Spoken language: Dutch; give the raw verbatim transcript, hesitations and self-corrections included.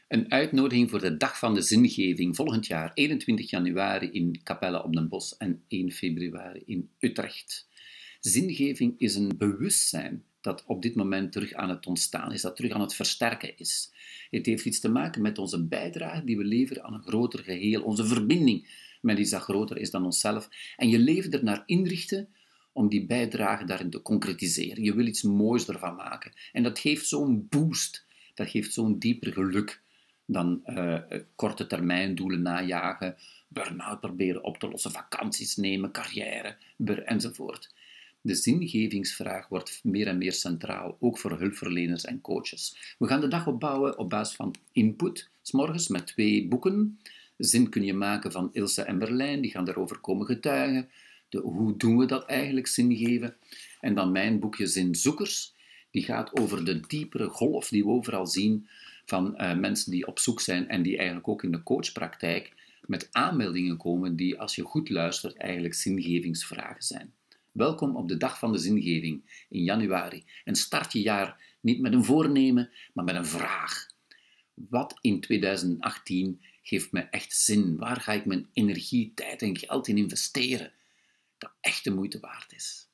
Een uitnodiging voor de Dag van de Zingeving volgend jaar, eenentwintig januari in Capelle op den Bosch en één februari in Utrecht. Zingeving is een bewustzijn dat op dit moment terug aan het ontstaan is, dat terug aan het versterken is. Het heeft iets te maken met onze bijdrage die we leveren aan een groter geheel, onze verbinding met iets dat groter is dan onszelf. En je leven er naar inrichten om die bijdrage daarin te concretiseren. Je wil iets moois ervan maken. En dat geeft zo'n boost, dat geeft zo'n dieper geluk dan uh, korte termijn doelen najagen, burn-out proberen op te lossen, vakanties nemen, carrière, enzovoort. De zingevingsvraag wordt meer en meer centraal, ook voor hulpverleners en coaches. We gaan de dag opbouwen op basis van input, 's morgens met twee boeken. Zin kun je maken van Ilse en Berlijn, die gaan daarover komen getuigen. De, hoe doen we dat eigenlijk, zin geven? En dan mijn boekje Zinzoekers, die gaat over de diepere golf die we overal zien van uh, mensen die op zoek zijn en die eigenlijk ook in de coachpraktijk met aanmeldingen komen die, als je goed luistert, eigenlijk zingevingsvragen zijn. Welkom op de Dag van de Zingeving in januari. En start je jaar niet met een voornemen, maar met een vraag. Wat in tweeduizend achttien geeft me echt zin? Waar ga ik mijn energie, tijd en geld in investeren? Dat echt de moeite waard is.